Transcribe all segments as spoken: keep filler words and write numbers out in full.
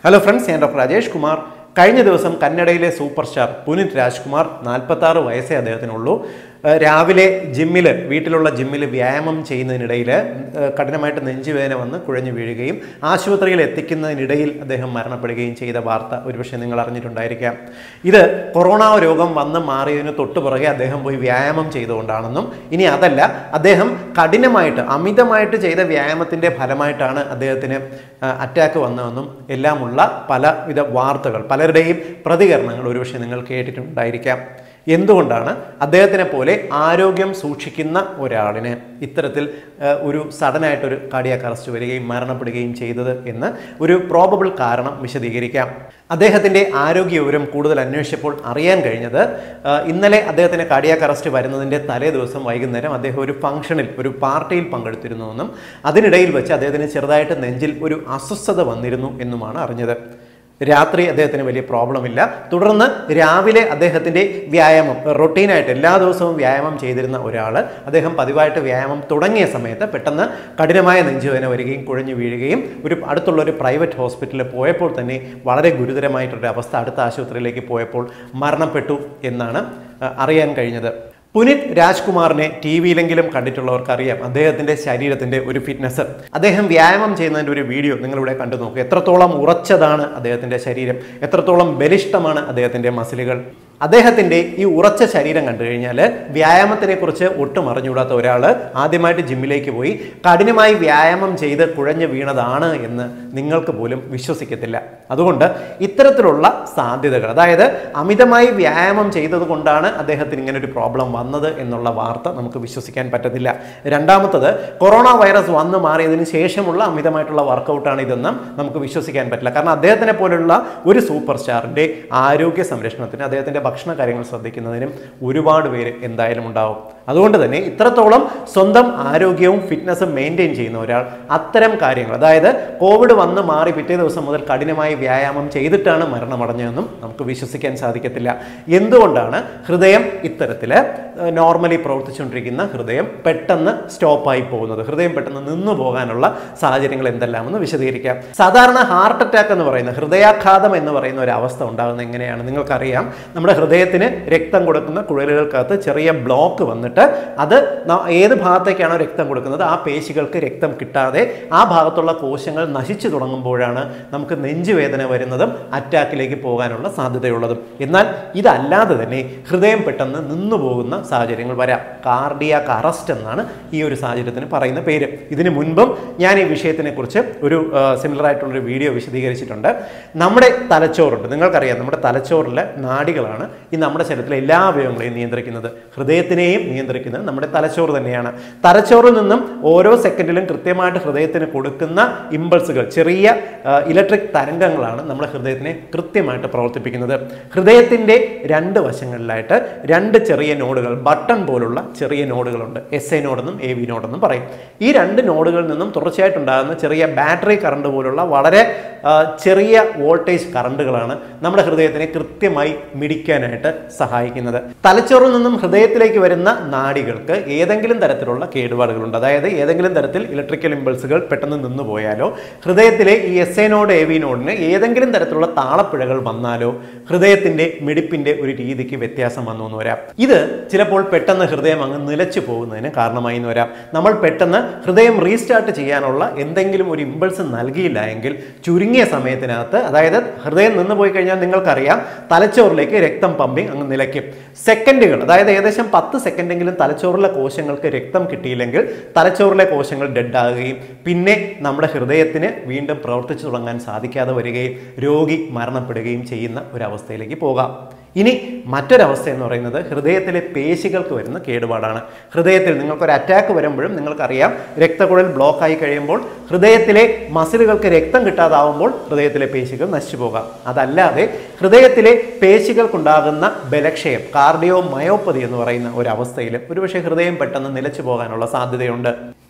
Hello friends, I am Doctor Rajesh Kumar. കഴിഞ്ഞ ദിവസം കന്നഡയിലെ സൂപ്പർ സ്റ്റാർ പുനീത് രാജ്കുമാർ നാൽപ്പത്താറ് വയസ്സേ അദ്ദേഹത്തിനുള്ളൂ. രാവിലെ ജിമ്മിൽ വീട്ടിലുള്ള ജിമ്മിൽ വ്യായാമം ചെയ്യുന്നതിനിടയിൽ കഠിനമായിട്ട് നെഞ്ചുവേദന വന്ന് കുഴഞ്ഞു വീഴുകയും ആശുപത്രിയിൽ എത്തിക്കുന്നതിനിടയിൽ അദ്ദേഹം മരണപ്പെടുകയും ചെയ്ത വാർത്ത ഒരുപക്ഷെ നിങ്ങൾ അറിഞ്ഞിട്ടുണ്ടായിരിക്കാം. ഇത് കൊറോണ രോഗം വന്ന് മാറിയതിന് തൊട്ടുപുറകെ അദ്ദേഹം പോയി വ്യായാമം ചെയ്തുകൊണ്ടാണെന്നും ഇനി അതല്ല അദ്ദേഹം കഠിനമായിട്ട് അമിതമായിട്ട് ചെയ്ത വ്യായാമത്തിൻ്റെ ഫലമായിട്ടാണ് അദ്ദേഹത്തിന് അറ്റാക്ക് വന്നതെന്നും എല്ലാമുള്ള പലവിധ വാർത്തകൾ പലരുടെയും പ്രതികരണങ്ങൾ ഒരുപക്ഷെ നിങ്ങൾ കേട്ടിട്ടുണ്ടായിരിക്കാം. എന്തുകൊണ്ടാണ് അദ്ദേഹത്തിനെ പോലെ ആരോഗ്യം സൂക്ഷിക്കുന്ന ഒരാളിന് ഇത്തരത്തിൽ ഒരു സഡനായിട്ടൊരു കാർഡിയാക് അറസ്റ്റ് വരികയും മരണപ്പെടുകയും ചെയ്തത് എന്ന് ഒരു പ്രോബബിൾ കാരണം വിശദീകരിക്കാം. അദ്ദേഹത്തിൻ്റെ ആരോഗ്യ വിവരം കൂടുതൽ അന്വേഷിച്ചപ്പോൾ അറിയാൻ കഴിഞ്ഞത് ഇന്നലെ അദ്ദേഹത്തിന് കാർഡിയാക് അറസ്റ്റ് വരുന്നതിൻ്റെ തലേ ദിവസം വൈകുന്നേരം അദ്ദേഹം ഒരു ഫംഗ്ഷനിൽ ഒരു പാർട്ടിയിൽ പങ്കെടുത്തിരുന്നുവെന്നും അതിനിടയിൽ വെച്ച് അദ്ദേഹത്തിന് ചെറുതായിട്ട് നെഞ്ചിൽ ഒരു അസ്വസ്ഥത വന്നിരുന്നു എന്നുമാണ് അറിഞ്ഞത്. രാത്രി അദ്ദേഹത്തിന് വലിയ പ്രോബ്ലം ഇല്ല. തുടർന്ന് രാവിലെ അദ്ദേഹത്തിൻ്റെ വ്യായാമം റൊട്ടീനായിട്ട് എല്ലാ ദിവസവും വ്യായാമം ചെയ്തിരുന്ന ഒരാൾ അദ്ദേഹം പതിവായിട്ട് വ്യായാമം തുടങ്ങിയ സമയത്ത് പെട്ടെന്ന് കഠിനമായ നെഞ്ചുവേദന വരികയും കുഴഞ്ഞു വീഴുകയും ഒരു അടുത്തുള്ള ഒരു പ്രൈവറ്റ് ഹോസ്പിറ്റലിൽ പോയപ്പോൾ തന്നെ വളരെ ഗുരുതരമായിട്ടൊരു അവസ്ഥ അടുത്ത ആശുപത്രിയിലേക്ക് പോയപ്പോൾ മരണപ്പെട്ടു എന്നാണ് അറിയാൻ കഴിഞ്ഞത്. പുനീത് രാജ്കുമാറിനെ ടി വിയിലെങ്കിലും കണ്ടിട്ടുള്ളവർക്ക് അറിയാം അദ്ദേഹത്തിൻ്റെ ശരീരത്തിൻ്റെ ഒരു ഫിറ്റ്നസ്. അദ്ദേഹം വ്യായാമം ചെയ്യുന്നതിൻ്റെ ഒരു വീഡിയോ നിങ്ങളിവിടെ കണ്ടു നോക്കുക. എത്രത്തോളം ഉറച്ചതാണ് അദ്ദേഹത്തിൻ്റെ ശരീരം, എത്രത്തോളം ബലിഷ്ഠമാണ് അദ്ദേഹത്തിൻ്റെ മസിലുകൾ. അദ്ദേഹത്തിൻ്റെ ഈ ഉറച്ച ശരീരം കണ്ടു കഴിഞ്ഞാൽ വ്യായാമത്തിനെ കുറിച്ച് ഒട്ടും അറിഞ്ഞുകൂടാത്ത ഒരാൾ ആദ്യമായിട്ട് ജിമ്മിലേക്ക് പോയി കഠിനമായി വ്യായാമം ചെയ്ത് കുഴഞ്ഞു വീണതാണ് എന്ന് നിങ്ങൾക്ക് പോലും വിശ്വസിക്കത്തില്ല. അതുകൊണ്ട് ഇത്തരത്തിലുള്ള സാധ്യതകൾ, അതായത് അമിതമായി വ്യായാമം ചെയ്തത് കൊണ്ടാണ് അദ്ദേഹത്തിന് ഇങ്ങനെ ഒരു പ്രോബ്ലം വന്നത് എന്നുള്ള വാർത്ത നമുക്ക് വിശ്വസിക്കാൻ പറ്റത്തില്ല. രണ്ടാമത്തത്, കൊറോണ വൈറസ് വന്നു മാറിയതിന് ശേഷമുള്ള അമിതമായിട്ടുള്ള വർക്കൗട്ടാണ് ഇതെന്നും നമുക്ക് വിശ്വസിക്കാൻ പറ്റില്ല. കാരണം അദ്ദേഹത്തിനെ പോലുള്ള ഒരു സൂപ്പർ സ്റ്റാറിൻ്റെ ആരോഗ്യ സംരക്ഷണത്തിന് അദ്ദേഹത്തിൻ്റെ ഭക്ഷണ കാര്യങ്ങൾ ശ്രദ്ധിക്കുന്നതിനും ഒരുപാട് പേര് എന്തായാലും ഉണ്ടാവും. അതുകൊണ്ട് തന്നെ ഇത്രത്തോളം സ്വന്തം ആരോഗ്യവും ഫിറ്റ്നസും മെയിൻറ്റെയിൻ ചെയ്യുന്ന ഒരാൾ അത്തരം കാര്യങ്ങൾ, അതായത് കോവിഡ് വന്ന് മാറി പിറ്റേ ദിവസം മുതൽ കഠിനമായി വ്യായാമം ചെയ്തിട്ടാണ് മരണമടഞ്ഞതെന്നും നമുക്ക് വിശ്വസിക്കാൻ സാധിക്കത്തില്ല. എന്തുകൊണ്ടാണ് ഹൃദയം ഇത്തരത്തിൽ നോർമലി പ്രവർത്തിച്ചുകൊണ്ടിരിക്കുന്ന ഹൃദയം പെട്ടെന്ന് സ്റ്റോപ്പായി പോകുന്നത്, ഹൃദയം പെട്ടെന്ന് നിന്നു പോകാനുള്ള സാഹചര്യങ്ങൾ എന്തെല്ലാമെന്ന് വിശദീകരിക്കാം. സാധാരണ ഹാർട്ട് അറ്റാക്ക് എന്ന് പറയുന്ന ഹൃദയാഘാതം എന്ന് പറയുന്ന ഒരു അവസ്ഥ ഉണ്ടാകുന്നത് എങ്ങനെയാണ് നിങ്ങൾക്കറിയാം. നമ്മുടെ ഹൃദയത്തിന് രക്തം കൊടുക്കുന്ന കുഴലുകൾക്കകത്ത് ചെറിയ ബ്ലോക്ക് വന്നിട്ട് അത് ഏത് ഭാഗത്തേക്കാണോ രക്തം കൊടുക്കുന്നത് ആ പേശികൾക്ക് രക്തം കിട്ടാതെ ആ ഭാഗത്തുള്ള കോശങ്ങൾ നശിച്ചു തുടങ്ങുമ്പോഴാണ് നമുക്ക് നെഞ്ചുവേദന വരുന്നതും അറ്റാക്കിലേക്ക് പോകാനുള്ള സാധ്യതയുള്ളതും. എന്നാൽ ഇതല്ലാതെ തന്നെ ഹൃദയം പെട്ടെന്ന് നിന്നു പോകുന്ന സാഹചര്യങ്ങൾ വരാം. കാർഡിയാക് അറസ്റ്റ് എന്നാണ് ഈ ഒരു സാഹചര്യത്തിന് പറയുന്ന പേര്. ഇതിനു മുൻപും ഞാൻ ഈ വിഷയത്തിനെ കുറിച്ച് ഒരു സിമിലർ ആയിട്ടുള്ളൊരു വീഡിയോ വിശദീകരിച്ചിട്ടുണ്ട്. നമ്മുടെ തലച്ചോറുണ്ട്, നിങ്ങൾക്കറിയാം നമ്മുടെ തലച്ചോറിലെ നാഡികളാണ് ഈ നമ്മുടെ ശരീരത്തിലെ എല്ലാ അവയവങ്ങളെയും നിയന്ത്രിക്കുന്നത്. ഹൃദയത്തിനെയും നിയന്ത്രിക്കുന്നത് നമ്മുടെ തലച്ചോറ് തന്നെയാണ്. തലച്ചോറിൽ നിന്നും ഓരോ സെക്കൻഡിലും കൃത്യമായിട്ട് ഹൃദയത്തിന് കൊടുക്കുന്ന ഇമ്പൾസുകൾ, ചെറിയ ഇലക്ട്രിക് തരംഗങ്ങളാണ് നമ്മുടെ ഹൃദയത്തിനെ കൃത്യമായിട്ട് പ്രവർത്തിപ്പിക്കുന്നത്. ഹൃദയത്തിൻ്റെ രണ്ട് വശങ്ങളിലായിട്ട് രണ്ട് ചെറിയ നോഡുകൾ, ബട്ടൺ പോലുള്ള ചെറിയ നോഡുകളുണ്ട്. എസ് ഐ നോഡെന്നും എ വി നോഡെന്നും പറയും. ഈ രണ്ട് നോഡുകളിൽ നിന്നും തുടർച്ചയായിട്ടുണ്ടാകുന്ന ചെറിയ ബാറ്ററി കറണ്ട് പോലുള്ള വളരെ ചെറിയ വോൾട്ടേജ് കറണ്ടുകളാണ് നമ്മുടെ ഹൃദയത്തിനെ കൃത്യമായി മിടിക്കാനായിട്ട് സഹായിക്കുന്നത്. തലച്ചോറിൽ നിന്നും ഹൃദയത്തിലേക്ക് വരുന്ന നാഡികൾക്ക് ഏതെങ്കിലും തരത്തിലുള്ള കേടുപാടുകളുണ്ട്, അതായത് ഏതെങ്കിലും തരത്തിൽ ഇലക്ട്രിക്കൽ ഇമ്പൾസുകൾ പെട്ടെന്ന് നിന്നു പോയാലോ ഹൃദയത്തിലെ ഈ S A node A V നോഡിന് ഏതെങ്കിലും തരത്തിലുള്ള താളപ്പിഴകൾ വന്നാലോ ഹൃദയത്തിൻ്റെ മിടിപ്പിൻ്റെ ഒരു രീതിക്ക് വ്യത്യാസം വന്നു എന്ന് വരാം. ഇത് ചിലപ്പോൾ പെട്ടെന്ന് ഹൃദയം അങ്ങ് നിലച്ചു പോകുന്നതിന് കാരണമായി എന്ന് വരാം. നമ്മൾ പെട്ടെന്ന് ഹൃദയം റീസ്റ്റാർട്ട് ചെയ്യാനുള്ള എന്തെങ്കിലും ഒരു ഇമ്പൾസ് നൽകിയില്ല എങ്കിൽ ചുരുങ്ങിയ സമയത്തിനകത്ത്, അതായത് ഹൃദയം നിന്ന് പോയി കഴിഞ്ഞാൽ നിങ്ങൾക്കറിയാം തലച്ചോറിലേക്ക് രക്തം പമ്പിങ് അങ്ങ് നിലയ്ക്കും. സെക്കൻഡുകൾ, അതായത് ഏകദേശം പത്ത് സെക്കൻഡെങ്കിലും തലച്ചോറിലെ കോശങ്ങൾക്ക് രക്തം കിട്ടിയില്ലെങ്കിൽ തലച്ചോറിലെ കോശങ്ങൾ ഡെഡ് ആകുകയും പിന്നെ നമ്മുടെ ഹൃദയത്തിന് വീണ്ടും പ്രവർത്തിച്ചു തുടങ്ങാൻ സാധിക്കാതെ വരികയും രോഗി മരണപ്പെടുകയും ചെയ്യുന്ന ഒരവസ്ഥയിലേക്ക് പോകാം. ഇനി മറ്റൊരവസ്ഥ എന്ന് പറയുന്നത് ഹൃദയത്തിലെ പേശികൾക്ക് വരുന്ന കേടുപാടാണ്. ഹൃദയത്തിൽ നിങ്ങൾക്കൊരു അറ്റാക്ക് വരുമ്പോഴും നിങ്ങൾക്കറിയാം രക്തക്കുഴൽ ബ്ലോക്കായി കഴിയുമ്പോൾ ഹൃദയത്തിലെ മസിലുകൾക്ക് രക്തം കിട്ടാതാവുമ്പോൾ ഹൃദയത്തിലെ പേശികൾ നശിച്ചു പോകാം. അതല്ലാതെ ഹൃദയത്തിലെ പേശികൾക്കുണ്ടാകുന്ന ബലക്ഷയം, കാർഡിയോ മയോപ്പതി എന്ന് പറയുന്ന ഒരവസ്ഥയിൽ ഒരുപക്ഷെ ഹൃദയം പെട്ടെന്ന് നിലച്ചു പോകാനുള്ള സാധ്യതയുണ്ട്.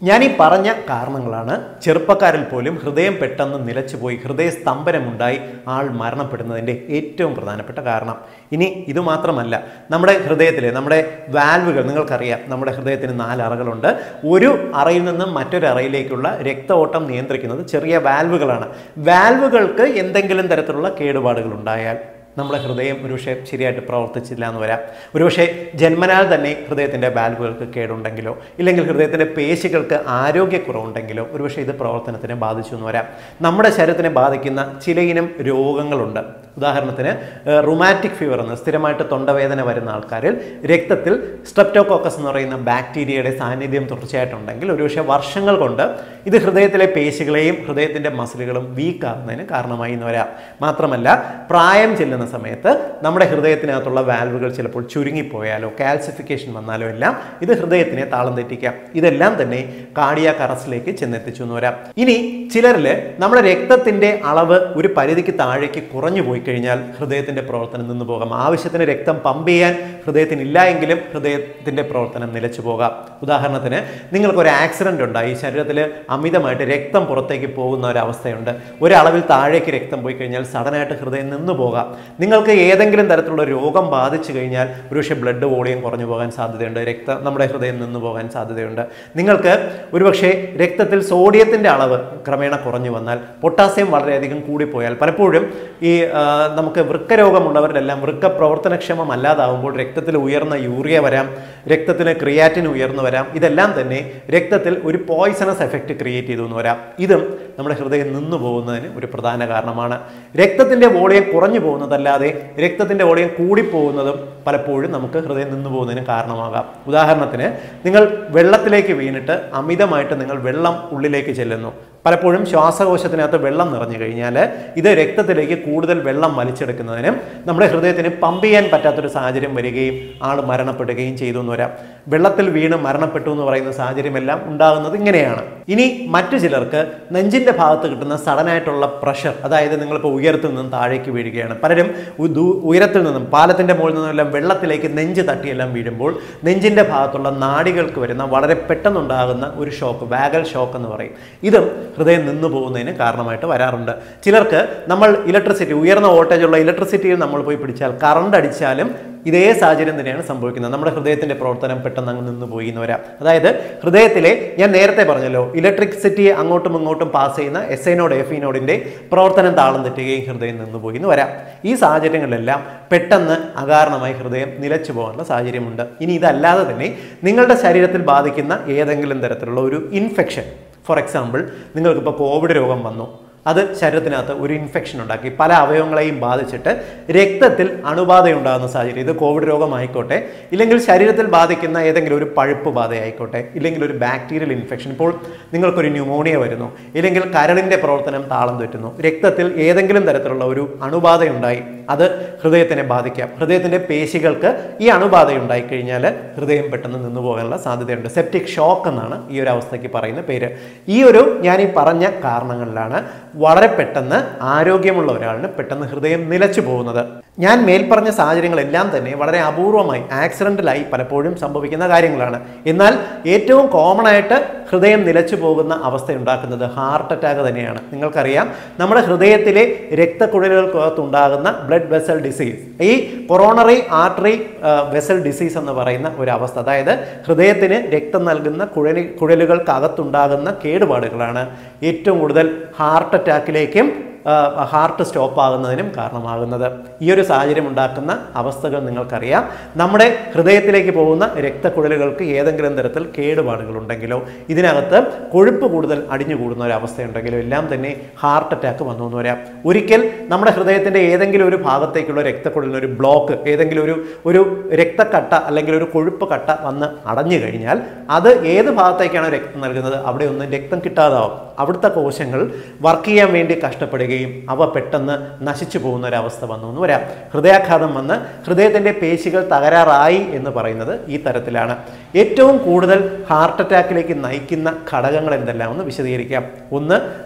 ഞാൻ ഈ പറഞ്ഞ കാരണങ്ങളാണ് ചെറുപ്പക്കാരിൽ പോലും ഹൃദയം പെട്ടെന്ന് നിലച്ചുപോയി ഹൃദയസ്തംഭനമുണ്ടായി ആൾ മരണപ്പെടുന്നതിൻ്റെ ഏറ്റവും പ്രധാനപ്പെട്ട കാരണം. ഇനി ഇതുമാത്രമല്ല, നമ്മുടെ ഹൃദയത്തിലെ നമ്മുടെ വാൽവുകൾ നിങ്ങൾക്കറിയാം. നമ്മുടെ ഹൃദയത്തിന് നാല് അറകളുണ്ട്. ഒരു അറയിൽ നിന്നും മറ്റൊരു അറയിലേക്കുള്ള രക്തഓട്ടം നിയന്ത്രിക്കുന്നത് ചെറിയ വാൽവുകളാണ്. വാൽവുകൾക്ക് എന്തെങ്കിലും തരത്തിലുള്ള കേടുപാടുകൾ ഉണ്ടായാൽ നമ്മുടെ ഹൃദയം ഒരുപക്ഷെ ശരിയായിട്ട് പ്രവർത്തിച്ചില്ല എന്ന് വരാം. ഒരുപക്ഷെ ജന്മനാൽ തന്നെ ഹൃദയത്തിൻ്റെ വാൽവുകൾക്ക് കേടുണ്ടെങ്കിലോ ഇല്ലെങ്കിൽ ഹൃദയത്തിൻ്റെ പേശികൾക്ക് ആരോഗ്യക്കുറവുണ്ടെങ്കിലോ ഒരുപക്ഷെ ഇത് പ്രവർത്തനത്തിനെ ബാധിച്ചു എന്ന് വരാം. നമ്മുടെ ശരീരത്തിനെ ബാധിക്കുന്ന ചിലയിനം രോഗങ്ങളുണ്ട്. ഉദാഹരണത്തിന് റുമാറ്റിക് ഫീവർ എന്ന് സ്ഥിരമായിട്ട് തൊണ്ടവേദന വരുന്ന ആൾക്കാരിൽ രക്തത്തിൽ സ്ട്രെപ്റ്റോകോക്കസ് എന്ന് പറയുന്ന ബാക്ടീരിയയുടെ സാന്നിധ്യം തുടർച്ചയായിട്ടുണ്ടെങ്കിൽ ഒരുപക്ഷെ വർഷങ്ങൾ കൊണ്ട് ഇത് ഹൃദയത്തിലെ പേശികളെയും ഹൃദയത്തിൻ്റെ മസിലുകളും വീക്കാകുന്നതിന് കാരണമായി എന്ന് വരാം. മാത്രമല്ല, പ്രായം ചെല്ലുന്ന സമയത്ത് നമ്മുടെ ഹൃദയത്തിനകത്തുള്ള വാൽവുകൾ ചിലപ്പോൾ ചുരുങ്ങിപ്പോയാലോ കാൽസിഫിക്കേഷൻ വന്നാലോ എല്ലാം ഇത് ഹൃദയത്തിനെ താളം തെറ്റിക്കാം. ഇതെല്ലാം തന്നെ കാർഡിയാക് അറസ്റ്റിലേക്ക് ചെന്നെത്തിച്ചു എന്ന് വരാം. ഇനി ചിലരിൽ നമ്മുടെ രക്തത്തിന്റെ അളവ് ഒരു പരിധിക്ക് താഴേക്ക് കുറഞ്ഞു പോയി കഴിഞ്ഞാൽ ഹൃദയത്തിന്റെ പ്രവർത്തനം നിന്നു പോകാം. ആവശ്യത്തിന് രക്തം പമ്പ് ചെയ്യാൻ ഹൃദയത്തിന് ഇല്ല എങ്കിലും ഹൃദയത്തിന്റെ പ്രവർത്തനം നിലച്ചു പോകാം. ഉദാഹരണത്തിന് നിങ്ങൾക്കൊരു ആക്സിഡന്റ് ഉണ്ടായി, ശരീരത്തിൽ അമിതമായിട്ട് രക്തം പുറത്തേക്ക് പോകുന്ന ഒരവസ്ഥയുണ്ട്. ഒരളവിൽ താഴേക്ക് രക്തം പോയി കഴിഞ്ഞാൽ സഡനായിട്ട് ഹൃദയം നിന്നു പോകാം. നിങ്ങൾക്ക് ഏതെങ്കിലും തരത്തിലുള്ള രോഗം ബാധിച്ചു കഴിഞ്ഞാൽ ഒരുപക്ഷെ ബ്ലഡ് വോളിയം കുറഞ്ഞു പോകാൻ സാധ്യതയുണ്ട്. രക്തം നമ്മുടെ ഹൃദയം നിന്നു പോകാൻ സാധ്യതയുണ്ട്. നിങ്ങൾക്ക് ഒരുപക്ഷെ രക്തത്തിൽ സോഡിയത്തിന്റെ അളവ് ക്രമേണ കുറഞ്ഞു വന്നാൽ, പൊട്ടാസ്യം വളരെയധികം കൂടിപ്പോയാൽ, പലപ്പോഴും ഈ നമുക്ക് വൃക്കരോഗമുള്ളവരിലെല്ലാം വൃക്ക പ്രവർത്തനക്ഷമമല്ലാതാവുമ്പോൾ രക്തത്തിൽ ഉയർന്ന യൂറിയ വരാം, രക്തത്തിന് ക്രിയാറ്റിൻ ഉയർന്നു വരാം. ഇതെല്ലാം തന്നെ രക്തത്തിൽ ഒരു പോയിസണസ് എഫക്റ്റ് ക്രിയേറ്റ് ചെയ്തു എന്ന് വരാം. ഇതും നമ്മുടെ ഹൃദയം നിന്നു പോകുന്നതിന് ഒരു പ്രധാന കാരണമാണ്. രക്തത്തിന്റെ വോളിയം കുറഞ്ഞു പോകുന്നതല്ലാതെ രക്തത്തിന്റെ വോളിയം കൂടിപ്പോകുന്നതും പലപ്പോഴും നമുക്ക് ഹൃദയം നിന്നു പോകുന്നതിന് കാരണമാകാം. ഉദാഹരണത്തിന്, നിങ്ങൾ വെള്ളത്തിലേക്ക് വീണിട്ട് അമിതമായിട്ട് നിങ്ങൾ വെള്ളം ഉള്ളിലേക്ക് ചെല്ലുന്നു. പലപ്പോഴും ശ്വാസകോശത്തിനകത്ത് വെള്ളം നിറഞ്ഞു കഴിഞ്ഞാൽ ഇത് രക്തത്തിലേക്ക് കൂടുതൽ വെള്ളം വലിച്ചെടുക്കുന്നതിനും നമ്മുടെ ഹൃദയത്തിന് പമ്പ് ചെയ്യാൻ പറ്റാത്തൊരു സാഹചര്യം വരികയും ആൾ മരണപ്പെടുകയും ചെയ്തു എന്ന് വരാം. വെള്ളത്തിൽ വീണ് മരണപ്പെട്ടു എന്ന് പറയുന്ന സാഹചര്യമെല്ലാം ഉണ്ടാകുന്നത് ഇങ്ങനെയാണ്. ഇനി മറ്റു ചിലർക്ക് നെഞ്ചിന്റെ ഭാഗത്ത് കിട്ടുന്ന സഡനായിട്ടുള്ള പ്രഷർ, അതായത് നിങ്ങളിപ്പോൾ ഉയരത്തിൽ നിന്നും താഴേക്ക് വീഴുകയാണ്. പലരും ഉയരത്തിൽ നിന്നും പാലത്തിന്റെ മുകളിൽ നിന്നെല്ലാം വെള്ളത്തിലേക്ക് നെഞ്ച് തട്ടിയെല്ലാം വീഴുമ്പോൾ നെഞ്ചിന്റെ ഭാഗത്തുള്ള നാഡികൾക്ക് വരുന്ന വളരെ പെട്ടെന്നുണ്ടാകുന്ന ഒരു ഷോക്ക്, വാഗൽ ഷോക്ക് എന്ന് പറയും. ഇതും ഹൃദയം നിന്നു പോകുന്നതിന് കാരണമായിട്ട് വരാറുണ്ട്. ചിലർക്ക് നമ്മൾ ഇലക്ട്രിസിറ്റി, ഉയർന്ന വോൾട്ടേജുള്ള ഇലക്ട്രിസിറ്റിയിൽ നമ്മൾ പോയി പിടിച്ചാൽ, കറണ്ട് അടിച്ചാലും ഇതേ സാഹചര്യം തന്നെയാണ് സംഭവിക്കുന്നത്. നമ്മുടെ ഹൃദയത്തിന്റെ പ്രവർത്തനം പെട്ടെന്ന് അങ്ങ് നിന്ന് പോയി എന്ന് വരാം. അതായത് ഹൃദയത്തിലെ, ഞാൻ നേരത്തെ പറഞ്ഞല്ലോ, ഇലക്ട്രിസിറ്റിയെ അങ്ങോട്ടും ഇങ്ങോട്ടും പാസ് ചെയ്യുന്ന S I node F E നോഡിന്റെ പ്രവർത്തനം താളം തെറ്റുകയും ഹൃദയം നിന്ന് പോയി എന്ന് വരാം. ഈ സാഹചര്യങ്ങളിലെല്ലാം പെട്ടെന്ന് അകാരണമായി ഹൃദയം നിലച്ചു പോകാനുള്ള സാഹചര്യമുണ്ട്. ഇനി ഇതല്ലാതെ തന്നെ നിങ്ങളുടെ ശരീരത്തിൽ ബാധിക്കുന്ന ഏതെങ്കിലും തരത്തിലുള്ള ഒരു ഇൻഫെക്ഷൻ, ഫോർ എക്സാമ്പിൾ നിങ്ങൾക്കിപ്പോൾ കോവിഡ് രോഗം വന്നു, അത് ശരീരത്തിനകത്ത് ഒരു ഇൻഫെക്ഷൻ ഉണ്ടാക്കി പല അവയവങ്ങളെയും ബാധിച്ചിട്ട് രക്തത്തിൽ അണുബാധയുണ്ടാകുന്ന സാഹചര്യം, ഇത് കോവിഡ് രോഗമായിക്കോട്ടെ, ഇല്ലെങ്കിൽ ശരീരത്തിൽ ബാധിക്കുന്ന ഏതെങ്കിലും ഒരു പഴുപ്പ് ബാധയായിക്കോട്ടെ, ഇല്ലെങ്കിൽ ഒരു ബാക്ടീരിയൽ ഇൻഫെക്ഷൻ, ഇപ്പോൾ നിങ്ങൾക്കൊരു ന്യൂമോണിയ വരുന്നു, ഇല്ലെങ്കിൽ കരളിൻ്റെ പ്രവർത്തനം താളം തെറ്റുന്നു, രക്തത്തിൽ ഏതെങ്കിലും തരത്തിലുള്ള ഒരു അണുബാധയുണ്ടായി, അത് ഹൃദയത്തിനെ ബാധിക്കാം. ഹൃദയത്തിൻ്റെ പേശികൾക്ക് ഈ അണുബാധയുണ്ടായി കഴിഞ്ഞാൽ ഹൃദയം പെട്ടെന്ന് നിന്നു പോകാനുള്ള സാധ്യതയുണ്ട്. സെപ്റ്റിക് ഷോക്ക് എന്നാണ് ഈ ഒരു അവസ്ഥയ്ക്ക് പറയുന്ന പേര്. ഈ ഒരു ഞാൻ ഈ പറഞ്ഞ കാരണങ്ങളിലാണ് വളരെ പെട്ടെന്ന് ആരോഗ്യമുള്ള ഒരാളിന് പെട്ടെന്ന് ഹൃദയം നിലച്ചു പോകുന്നത്. ഞാൻ മേൽപ്പറഞ്ഞ സാഹചര്യങ്ങളെല്ലാം തന്നെ വളരെ അപൂർവമായി ആക്സിഡന്റലായി പലപ്പോഴും സംഭവിക്കുന്ന കാര്യങ്ങളാണ്. എന്നാൽ ഏറ്റവും കോമൺ ആയിട്ട് ഹൃദയം നിലച്ചു പോകുന്ന അവസ്ഥ ഉണ്ടാക്കുന്നത് ഹാർട്ട് അറ്റാക്ക് തന്നെയാണ്. നിങ്ങൾക്കറിയാം, നമ്മുടെ ഹൃദയത്തിലെ രക്തക്കുഴലുകൾക്കകത്തുണ്ടാകുന്ന ബ്ലഡ് വെസൽ ഡിസീസ്, ഈ കൊറോണറി ആർട്ടറി വെസൽ ഡിസീസ് എന്ന് പറയുന്ന ഒരു അവസ്ഥ, അതായത് ഹൃദയത്തിന് രക്തം നൽകുന്ന കുഴലി കുഴലുകൾക്കകത്തുണ്ടാകുന്ന കേടുപാടുകളാണ് ഏറ്റവും കൂടുതൽ ഹാർട്ട് അറ്റാക്കിലേക്കും ഹാർട്ട് സ്റ്റോപ്പ് ആകുന്നതിനും കാരണമാകുന്നത്. ഈ ഒരു സാഹചര്യം ഉണ്ടാക്കുന്ന അവസ്ഥകൾ നിങ്ങൾക്കറിയാം. നമ്മുടെ ഹൃദയത്തിലേക്ക് പോകുന്ന രക്തക്കുഴലുകൾക്ക് ഏതെങ്കിലും തരത്തിൽ കേടുപാടുകൾ ഉണ്ടെങ്കിലോ ഇതിനകത്ത് കൊഴുപ്പ് കൂടുതൽ അടിഞ്ഞുകൂടുന്ന ഒരു അവസ്ഥയുണ്ടെങ്കിലോ എല്ലാം തന്നെ ഹാർട്ട് അറ്റാക്ക് വന്നു എന്ന് വരാം. ഒരിക്കൽ നമ്മുടെ ഹൃദയത്തിൻ്റെ ഏതെങ്കിലും ഒരു ഭാഗത്തേക്കുള്ള രക്തക്കുഴലിന് ഒരു ബ്ലോക്ക്, ഏതെങ്കിലും ഒരു ഒരു രക്തക്കട്ട അല്ലെങ്കിൽ ഒരു കൊഴുപ്പ് കട്ട വന്ന് അടഞ്ഞു കഴിഞ്ഞാൽ അത് ഏത് ഭാഗത്തേക്കാണ് രക്തം നൽകുന്നത് അവിടെ ഒന്നും രക്തം കിട്ടാതാവും. അവിടുത്തെ കോശങ്ങൾ വർക്ക് ചെയ്യാൻ വേണ്ടി കഷ്ടപ്പെടുകയും അവ പെട്ടെന്ന് നശിച്ചു പോകുന്ന ഒരവസ്ഥ വന്നു എന്ന് വരാം. ഹൃദയാഘാതം വന്ന് ഹൃദയത്തിൻ്റെ പേശികൾ തകരാറായി എന്ന് പറയുന്നത് ഈ തരത്തിലാണ്. ഏറ്റവും കൂടുതൽ ഹാർട്ട് അറ്റാക്കിലേക്ക് നയിക്കുന്ന ഘടകങ്ങൾ എന്തെല്ലാം എന്ന് വിശദീകരിക്കാം. ഒന്ന്,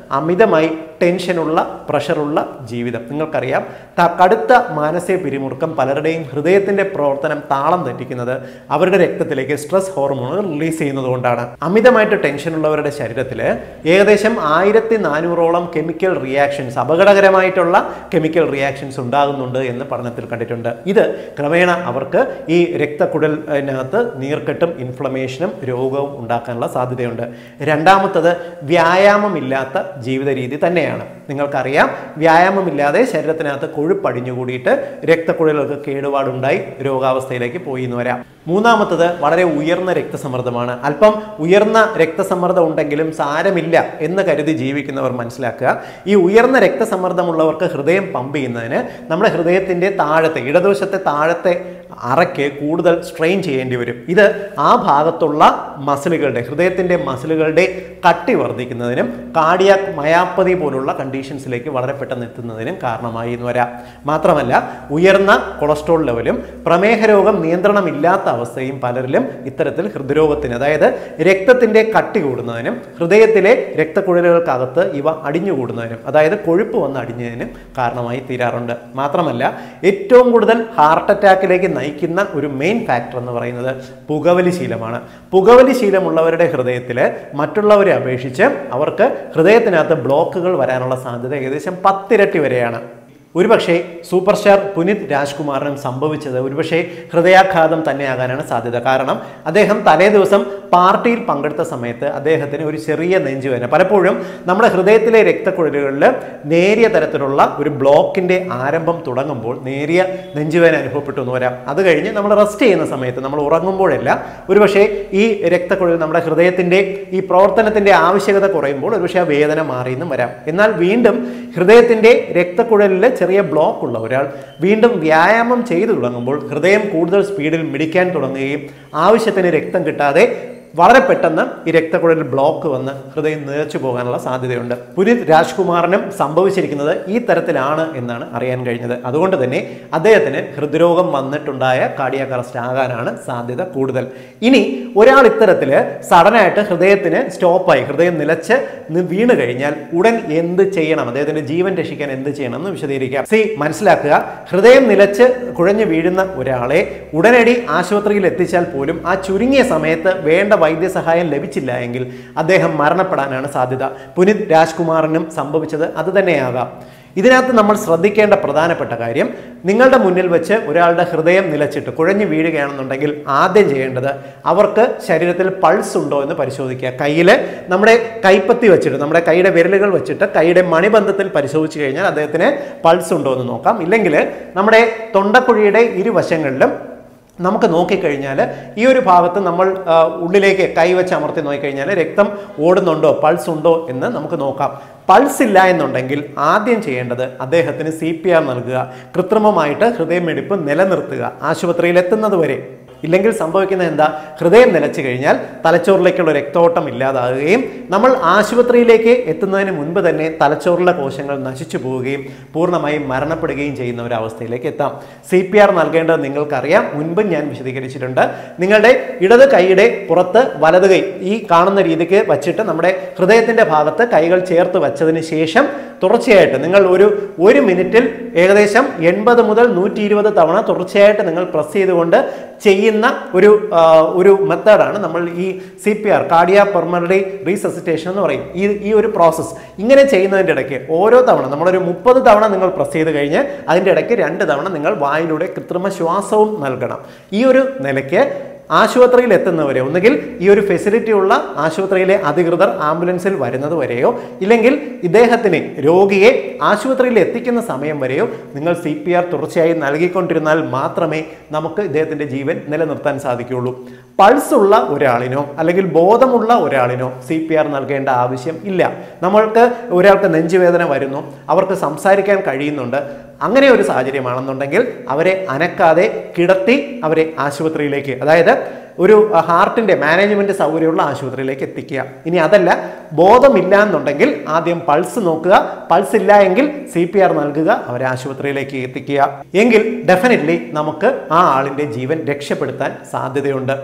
അമിതമായി ടെൻഷനുള്ള പ്രഷറുള്ള ജീവിതം. നിങ്ങൾക്കറിയാം, കടുത്ത മാനസിക പിരിമുറുക്കം പലരുടെയും ഹൃദയത്തിന്റെ പ്രവർത്തനം താളം തെറ്റിക്കുന്നത് അവരുടെ രക്തത്തിലേക്ക് സ്ട്രെസ് ഹോർമോണുകൾ റിലീസ് ചെയ്യുന്നത് കൊണ്ടാണ്. അമിതമായിട്ട് ടെൻഷനുള്ളവരുടെ ശരീരത്തിൽ ഏകദേശം ആയിരത്തി നാനൂറോളം കെമിക്കൽ റിയാക്ഷൻസ്, അപകടകരമായിട്ടുള്ള കെമിക്കൽ റിയാക്ഷൻസ് ഉണ്ടാകുന്നുണ്ട് എന്ന് പഠനത്തിൽ കണ്ടിട്ടുണ്ട്. ഇത് ക്രമേണ അവർക്ക് ഈ രക്തക്കുഴലിനകത്ത് നീർക്കെട്ടും ഇൻഫ്ലമേഷനും രോഗവും ഉണ്ടാക്കാനുള്ള സാധ്യതയുണ്ട്. രണ്ടാമത്തത് വ്യായാമമില്ലാത്ത ജീവിത രീതി തന്നെയാണ്. നിങ്ങൾക്കറിയാം, വ്യായാമമില്ലാതെ ശരീരത്തിനകത്ത് കൊഴുപ്പടിഞ്ഞുകൂടിയിട്ട് രക്തക്കുഴലുകൾക്ക് കേടുപാടുണ്ടായി രോഗാവസ്ഥയിലേക്ക് പോയി എന്ന് വരാം. മൂന്നാമത്തത് വളരെ ഉയർന്ന രക്തസമ്മർദ്ദമാണ്. അല്പം ഉയർന്ന രക്തസമ്മർദ്ദം ഉണ്ടെങ്കിലും സാരമില്ല എന്ന് കരുതി ജീവിക്കുന്നവർ മനസ്സിലാക്കുക, ഈ ഉയർന്ന രക്തസമ്മർദ്ദമുള്ളവർക്ക് ഹൃദയം പമ്പ് ചെയ്യുന്നതിന് നമ്മുടെ ഹൃദയത്തിന്റെ താഴത്തെ, ഇടതുവശത്തെ താഴത്തെ അറയ്ക്ക് കൂടുതൽ സ്ട്രെയിൻ ചെയ്യേണ്ടി വരും. ഇത് ആ ഭാഗത്തുള്ള മസിലുകളുടെ, ഹൃദയത്തിന്റെ മസിലുകളുടെ കട്ടി വർദ്ധിക്കുന്നതിനും കാർഡിയാക് മയോപ്പതി പോലുള്ള കണ്ടീഷൻസിലേക്ക് വളരെ പെട്ടെന്ന് എത്തുന്നതിനും കാരണമായി എന്ന് വരാം. മാത്രമല്ല, ഉയർന്ന കൊളസ്ട്രോൾ ലെവലും പ്രമേഹ രോഗം നിയന്ത്രണമില്ലാത്ത അവസ്ഥയും പലരിലും ഇത്തരത്തിൽ ഹൃദ്രോഗത്തിന്, അതായത് രക്തത്തിന്റെ കട്ടി കൂടുന്നതിനും ഹൃദയത്തിലെ രക്തക്കുഴലുകൾക്കകത്ത് ഇവ അടിഞ്ഞുകൂടുന്നതിനും, അതായത് കൊഴുപ്പ് വന്ന് അടിഞ്ഞതിനും കാരണമായി തീരാറുണ്ട്. മാത്രമല്ല, ഏറ്റവും കൂടുതൽ ഹാർട്ട് അറ്റാക്കിലേക്ക് നയിക്കുന്ന ഒരു മെയിൻ ഫാക്ടർ എന്ന് പറയുന്നത് പുകവലി ശീലമാണ്. പുകവലി ശീലമുള്ളവരുടെ ഹൃദയത്തിൽ മറ്റുള്ളവരെ അപേക്ഷിച്ച് അവർക്ക് ഹൃദയത്തിനകത്ത് ബ്ലോക്കുകൾ വരാനുള്ള സാധ്യത ഏകദേശം പത്തിരട്ടി വരെയാണ്. ഒരുപക്ഷെ സൂപ്പർ സ്റ്റാർ പുനീത് രാജ്കുമാറിനും സംഭവിച്ചത് ഒരുപക്ഷെ ഹൃദയാഘാതം തന്നെയാകാനാണ് സാധ്യത. കാരണം അദ്ദേഹം തലേ ദിവസം പാർട്ടിയിൽ പങ്കെടുത്ത സമയത്ത് അദ്ദേഹത്തിന് ഒരു ചെറിയ നെഞ്ചുവേദന, പലപ്പോഴും നമ്മുടെ ഹൃദയത്തിലെ രക്തക്കുഴലുകളിൽ നേരിയ തരത്തിലുള്ള ഒരു ബ്ലോക്കിന്റെ ആരംഭം തുടങ്ങുമ്പോൾ നേരിയ നെഞ്ചുവേദന അനുഭവപ്പെട്ടു എന്ന് വരാം. അത് കഴിഞ്ഞ് നമ്മൾ റെസ്റ്റ് ചെയ്യുന്ന സമയത്ത്, നമ്മൾ ഉറങ്ങുമ്പോഴല്ല, ഒരുപക്ഷെ ഈ രക്തക്കുഴൽ, നമ്മുടെ ഹൃദയത്തിന്റെ ഈ പ്രവർത്തനത്തിന്റെ ആവശ്യകത കുറയുമ്പോൾ ഒരുപക്ഷെ ആ വേദന മാറിയെന്നും വരാം. എന്നാൽ വീണ്ടും ഹൃദയത്തിന്റെ രക്തക്കുഴലിൽ ചെറിയ ബ്ലോക്ക് ഉള്ള ഒരാൾ വീണ്ടും വ്യായാമം ചെയ്തു തുടങ്ങുമ്പോൾ ഹൃദയം കൂടുതൽ സ്പീഡിൽ മിടിക്കാൻ തുടങ്ങുകയും ആവശ്യത്തിന് രക്തം കിട്ടാതെ വളരെ പെട്ടെന്ന് ഈ രക്തക്കുഴലിൽ ബ്ലോക്ക് വന്ന് ഹൃദയം നിറച്ചു പോകാനുള്ള സാധ്യതയുണ്ട്. പുനീത് രാജ്കുമാറിനും സംഭവിച്ചിരിക്കുന്നത് ഈ തരത്തിലാണ് എന്നാണ് അറിയാൻ കഴിഞ്ഞത്. അതുകൊണ്ട് തന്നെ അദ്ദേഹത്തിന് ഹൃദ്രോഗം വന്നിട്ടുണ്ടായ കാർഡിയാക് അറസ്റ്റ് ആകാനാണ് സാധ്യത കൂടുതൽ. ഇനി ഒരാൾ ഇത്തരത്തിൽ സഡനായിട്ട് ഹൃദയത്തിന് സ്റ്റോപ്പായി, ഹൃദയം നിലച്ച് വീണ് കഴിഞ്ഞാൽ ഉടൻ എന്ത് ചെയ്യണം, അദ്ദേഹത്തിന്റെ ജീവൻ രക്ഷിക്കാൻ എന്ത് ചെയ്യണം എന്ന് വിശദീകരിക്കാം. സി മനസ്സിലാക്കുക, ഹൃദയം നിലച്ച് കുഴഞ്ഞു വീഴുന്ന ഒരാളെ ഉടനടി ആശുപത്രിയിൽ എത്തിച്ചാൽ പോലും ആ ചുരുങ്ങിയ സമയത്ത് വേണ്ട വൈദ്യസഹായം ലഭിച്ചില്ല എങ്കിൽ അദ്ദേഹം മരണപ്പെടാനാണ് സാധ്യത. പുനീത് രാജ്കുമാറിനും സംഭവിച്ചത് അത് തന്നെയാകാം. ഇതിനകത്ത് നമ്മൾ ശ്രദ്ധിക്കേണ്ട പ്രധാനപ്പെട്ട കാര്യം, നിങ്ങളുടെ മുന്നിൽ വെച്ച് ഒരാളുടെ ഹൃദയം നിലച്ചിട്ട് കുഴഞ്ഞു വീഴുകയാണെന്നുണ്ടെങ്കിൽ ആദ്യം ചെയ്യേണ്ടത് അവർക്ക് ശരീരത്തിൽ പൾസ് ഉണ്ടോ എന്ന് പരിശോധിക്കുക. കയ്യിൽ നമ്മുടെ കൈപ്പത്തി വെച്ചിട്ട്, നമ്മുടെ കൈയുടെ വിരലുകൾ വെച്ചിട്ട് കൈയുടെ മണിബന്ധത്തിൽ പരിശോധിച്ചു കഴിഞ്ഞാൽ അദ്ദേഹത്തിന് പൾസ് ഉണ്ടോ എന്ന് നോക്കാം. ഇല്ലെങ്കിൽ നമ്മുടെ തൊണ്ടക്കുഴിയുടെ ഇരുവശങ്ങളിലും നമുക്ക് നോക്കിക്കഴിഞ്ഞാൽ ഈ ഒരു ഭാഗത്ത് നമ്മൾ ഉള്ളിലേക്ക് കൈവച്ച് അമർത്തി നോക്കിക്കഴിഞ്ഞാൽ രക്തം ഓടുന്നുണ്ടോ, പൾസ് ഉണ്ടോ എന്ന് നമുക്ക് നോക്കാം. പൾസ് ഇല്ല എന്നുണ്ടെങ്കിൽ ആദ്യം ചെയ്യേണ്ടത് അദ്ദേഹത്തിന് സി പി ആർ നൽകുക, കൃത്രിമമായിട്ട് ഹൃദയമിടിപ്പ് നിലനിർത്തുക ആശുപത്രിയിൽ എത്തുന്നത് വരെ. ഇല്ലെങ്കിൽ സംഭവിക്കുന്നത് എന്താ, ഹൃദയം നിലച്ചു കഴിഞ്ഞാൽ തലച്ചോറിലേക്കുള്ള രക്തോട്ടം ഇല്ലാതാകുകയും നമ്മൾ ആശുപത്രിയിലേക്ക് എത്തുന്നതിന് മുൻപ് തന്നെ തലച്ചോറിലെ കോശങ്ങൾ നശിച്ചു പോവുകയും പൂർണ്ണമായും മരണപ്പെടുകയും ചെയ്യുന്ന ഒരു അവസ്ഥയിലേക്ക് എത്താം. സി പി ആർ നൽകേണ്ടത് നിങ്ങൾക്കറിയാം, മുൻപും ഞാൻ വിശദീകരിച്ചിട്ടുണ്ട്. നിങ്ങളുടെ ഇടത് കൈയുടെ പുറത്ത് വലത് കൈ ഈ കാണുന്ന രീതിക്ക് വച്ചിട്ട് നമ്മുടെ ഹൃദയത്തിന്റെ ഭാഗത്ത് കൈകൾ ചേർത്ത് വച്ചതിന് ശേഷം തുടർച്ചയായിട്ട് നിങ്ങൾ ഒരു ഒരു മിനിറ്റിൽ ഏകദേശം എൺപത് മുതൽ നൂറ്റി ഇരുപത് തവണ തുടർച്ചയായിട്ട് നിങ്ങൾ പ്രസ് ചെയ്തുകൊണ്ട് ചെയ്യുന്ന ഒരു ഒരു മെത്തേഡാണ് നമ്മൾ ഈ C P R, cardiac pulmonary resuscitation എന്ന് പറയും. ഈ ഈ ഒരു പ്രോസസ്സ് ഇങ്ങനെ ചെയ്യുന്നതിൻ്റെ ഇടയ്ക്ക് ഓരോ തവണ നമ്മളൊരു മുപ്പത് തവണ നിങ്ങൾ പ്രസ് ചെയ്ത് കഴിഞ്ഞ് അതിൻ്റെ ഇടയ്ക്ക് രണ്ട് തവണ നിങ്ങൾ വായിലൂടെ കൃത്രിമ ശ്വാസവും നൽകണം. ഈ ഒരു നിലയ്ക്ക് ആശുപത്രിയിൽ എത്തുന്നവരെ, ഒന്നുകിൽ ഈ ഒരു ഫെസിലിറ്റി ഉള്ള ആശുപത്രിയിലെ അധികൃതർ ആംബുലൻസിൽ വരുന്നത് വരെയോ ഇല്ലെങ്കിൽ ഇദ്ദേഹത്തിന് രോഗിയെ ആശുപത്രിയിൽ എത്തിക്കുന്ന സമയം വരെയോ നിങ്ങൾ സി പി ആർ തുടർച്ചയായി നൽകിക്കൊണ്ടിരുന്നാൽ മാത്രമേ നമുക്ക് ഇദ്ദേഹത്തിന്റെ ജീവൻ നിലനിർത്താൻ സാധിക്കുകയുള്ളൂ. പൾസ് ഉള്ള ഒരാളിനോ അല്ലെങ്കിൽ ബോധമുള്ള ഒരാളിനോ സി പി ആർ നൽകേണ്ട ആവശ്യം ഇല്ല. നമ്മൾക്ക് ഒരാൾക്ക് നെഞ്ചുവേദന വരുന്നു, അവർക്ക് സംസാരിക്കാൻ കഴിയുന്നുണ്ട്, അങ്ങനെ ഒരു സാഹചര്യമാണെന്നുണ്ടെങ്കിൽ അവരെ അനക്കാതെ കിടത്തി അവരെ ആശുപത്രിയിലേക്ക്, അതായത് ഒരു ഹാർട്ടിന്റെ മാനേജ്മെന്റ് സൗകര്യമുള്ള ആശുപത്രിയിലേക്ക് എത്തിക്കുക. ഇനി അതല്ല, ബോധമില്ല എന്നുണ്ടെങ്കിൽ ആദ്യം പൾസ് നോക്കുക, പൾസ് ഇല്ല എങ്കിൽ സി പി ആർ നൽകുക, അവരെ ആശുപത്രിയിലേക്ക് എത്തിക്കുക. എങ്കിൽ ഡെഫിനറ്റ്ലി നമുക്ക് ആ ആളിന്റെ ജീവൻ രക്ഷപ്പെടുത്താൻ സാധ്യതയുണ്ട്.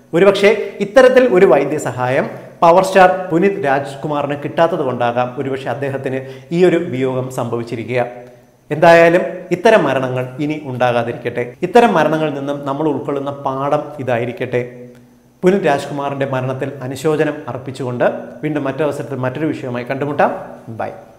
ഒരുപക്ഷെ ഇത്തരത്തിൽ ഒരു വൈദ്യസഹായം പവർ സ്റ്റാർ പുനീത് രാജ്കുമാറിന് കിട്ടാത്തത് കൊണ്ടാകാം ഒരുപക്ഷെ അദ്ദേഹത്തിന് ഈ ഒരു വിയോഗം സംഭവിച്ചിരിക്കുക. എന്തായാലും ഇത്തരം മരണങ്ങൾ ഇനി ഉണ്ടാകാതിരിക്കട്ടെ. ഇത്തരം മരണങ്ങളിൽ നിന്നും നമ്മൾ ഉൾക്കൊള്ളുന്ന പാഠം ഇതായിരിക്കട്ടെ. പുനീത് രാജ്കുമാറിന്റെ മരണത്തിൽ അനുശോചനം അർപ്പിച്ചുകൊണ്ട് വീണ്ടും മറ്റൊരവസരത്തിൽ മറ്റൊരു വിഷയവുമായി കണ്ടുമുട്ടാം. ബൈ.